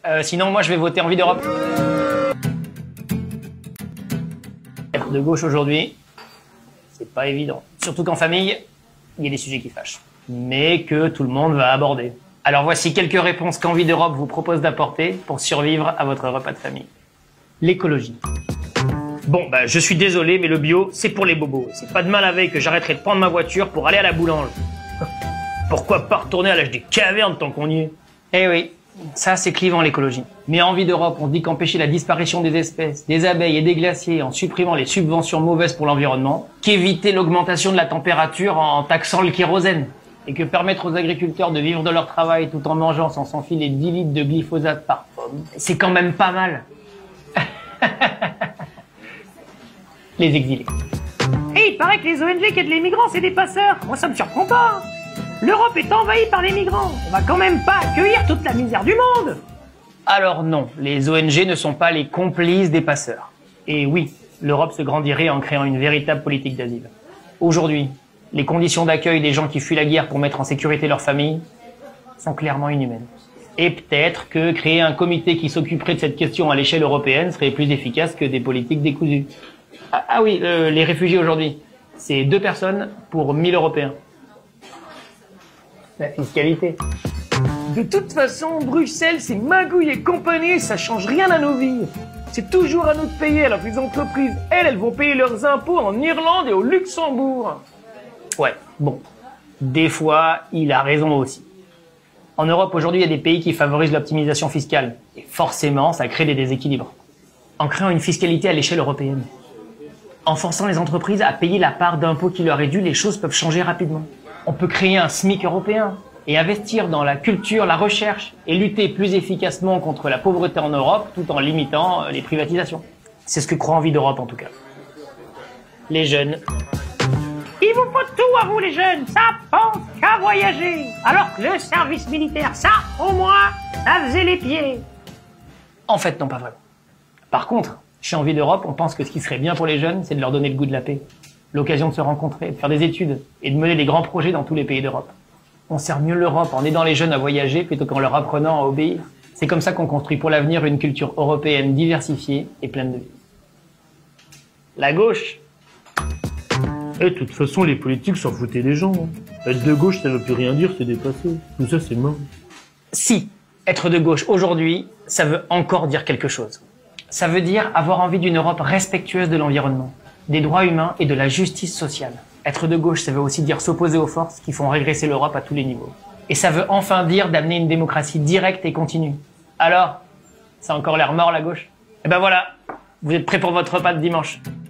Sinon, moi, je vais voter Envie d'Europe. Être de gauche aujourd'hui, c'est pas évident. Surtout qu'en famille, il y a des sujets qui fâchent. Mais que tout le monde va aborder. Alors voici quelques réponses qu'Envie d'Europe vous propose d'apporter pour survivre à votre repas de famille. L'écologie. Bon, je suis désolé, mais le bio, c'est pour les bobos. C'est pas demain la veille que j'arrêterai de prendre ma voiture pour aller à la boulange. Pourquoi pas retourner à l'âge des cavernes tant qu'on y est? Eh oui, ça c'est clivant l'écologie. Mais à Envie d'Europe, on dit qu'empêcher la disparition des espèces, des abeilles et des glaciers en supprimant les subventions mauvaises pour l'environnement, qu'éviter l'augmentation de la température en taxant le kérosène, et que permettre aux agriculteurs de vivre de leur travail tout en mangeant sans s'enfiler 10 litres de glyphosate par pomme, c'est quand même pas mal. Les exilés. Et il paraît que les ONG qui aident les migrants, c'est des passeurs. Moi, ça me surprend pas. L'Europe est envahie par les migrants. On va quand même pas accueillir toute la misère du monde. Alors non, les ONG ne sont pas les complices des passeurs. Et oui, l'Europe se grandirait en créant une véritable politique d'asile. Aujourd'hui, les conditions d'accueil des gens qui fuient la guerre pour mettre en sécurité leur famille sont clairement inhumaines. Et peut-être que créer un comité qui s'occuperait de cette question à l'échelle européenne serait plus efficace que des politiques décousues. Ah oui, les réfugiés aujourd'hui, c'est 2 personnes pour 1000 Européens. La fiscalité. De toute façon, Bruxelles, c'est magouille et compagnie, ça change rien à nos vies. C'est toujours à nous de payer, alors que les entreprises, elles vont payer leurs impôts en Irlande et au Luxembourg. Ouais, bon. Des fois, il a raison aussi. En Europe, aujourd'hui, il y a des pays qui favorisent l'optimisation fiscale. Et forcément, ça crée des déséquilibres. En créant une fiscalité à l'échelle européenne, en forçant les entreprises à payer la part d'impôts qui leur est due, les choses peuvent changer rapidement. On peut créer un SMIC européen et investir dans la culture, la recherche et lutter plus efficacement contre la pauvreté en Europe tout en limitant les privatisations. C'est ce que croit Envie d'Europe en tout cas. Les jeunes. Il vous faut tout à vous les jeunes, ça pense qu'à voyager. Alors que le service militaire, ça, au moins, ça faisait les pieds. En fait, non, pas vraiment. Par contre, chez Envie d'Europe, on pense que ce qui serait bien pour les jeunes, c'est de leur donner le goût de la paix. L'occasion de se rencontrer, de faire des études et de mener des grands projets dans tous les pays d'Europe. On sert mieux l'Europe en aidant les jeunes à voyager plutôt qu'en leur apprenant à obéir. C'est comme ça qu'on construit pour l'avenir une culture européenne diversifiée et pleine de vie. La gauche. De toute façon, les politiques s'en foutaient des gens. Être de gauche, ça veut plus rien dire, c'est dépassé. Tout ça, c'est mort. Si, être de gauche aujourd'hui, ça veut encore dire quelque chose. Ça veut dire avoir envie d'une Europe respectueuse de l'environnement, des droits humains et de la justice sociale. Être de gauche, ça veut aussi dire s'opposer aux forces qui font régresser l'Europe à tous les niveaux. Et ça veut enfin dire d'amener une démocratie directe et continue. Alors, ça a encore l'air mort la gauche? Eh ben voilà, vous êtes prêts pour votre repas de dimanche.